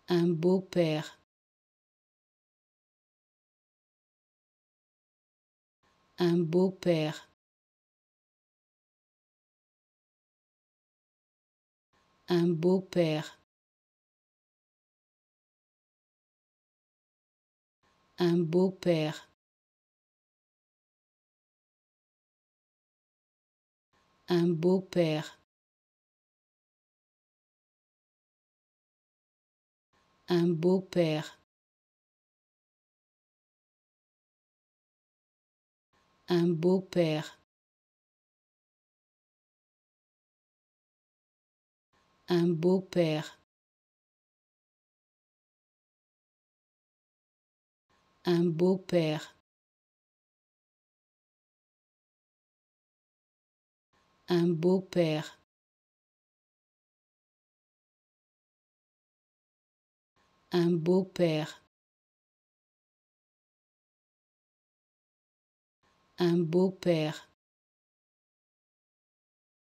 un beau-père, un beau-père, un beau-père, un beau-père, un beau-père, un beau-père, un beau-père, un beau-père, un beau-père, un beau-père, un beau-père, un beau-père,